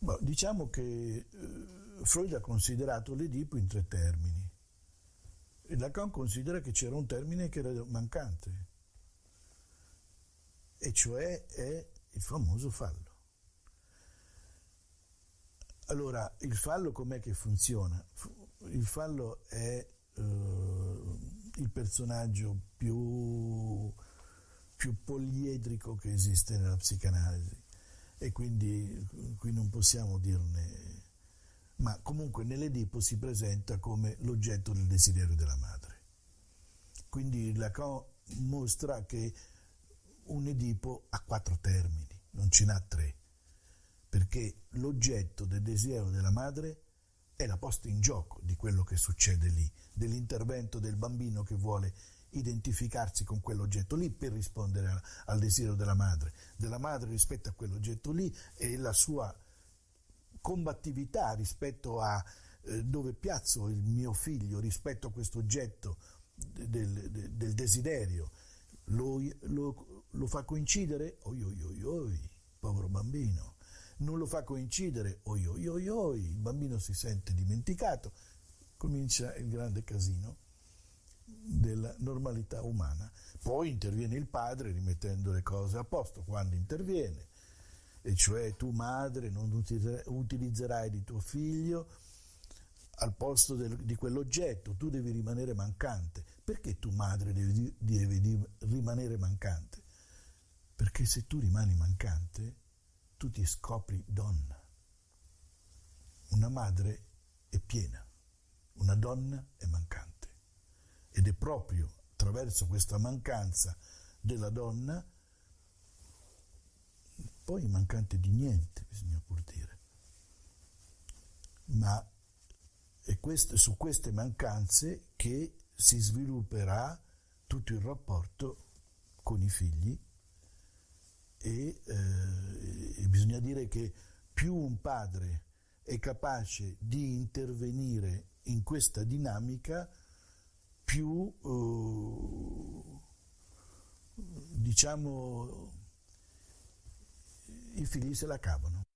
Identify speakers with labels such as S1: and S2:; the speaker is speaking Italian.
S1: Diciamo che Freud ha considerato l'Edipo in tre termini e Lacan considera che c'era un termine che era mancante, e cioè è il famoso fallo. Allora, il fallo com'è che funziona? Il fallo è il personaggio più poliedrico che esiste nella psicanalisi, e quindi qui non possiamo dirne, ma comunque nell'Edipo si presenta come l'oggetto del desiderio della madre. Quindi Lacan mostra che un Edipo ha quattro termini, non ce n'ha tre, perché l'oggetto del desiderio della madre è la posta in gioco di quello che succede lì, dell'intervento del bambino che vuole identificarsi con quell'oggetto lì per rispondere al desiderio della madre rispetto a quell'oggetto lì, e la sua combattività rispetto a dove piazzo il mio figlio rispetto a questo oggetto del desiderio. Lo fa coincidere? Oi oi oi oi, povero bambino. Non lo fa coincidere? Oi oi oi oi, il bambino si sente dimenticato. Comincia il grande casino della normalità umana. Poi interviene il padre rimettendo le cose a posto, quando interviene, e cioè tu madre non utilizzerai di tuo figlio al posto di quell'oggetto, tu devi rimanere mancante. Perché tu madre devi rimanere mancante? Perché se tu rimani mancante tu ti scopri donna. Una madre è piena, una donna è mancante. Ed è proprio attraverso questa mancanza della donna, poi mancante di niente, bisogna pur dire, ma è su queste mancanze che si svilupperà tutto il rapporto con i figli, e bisogna dire che più un padre è capace di intervenire in questa dinamica, più diciamo i figli se la cavano.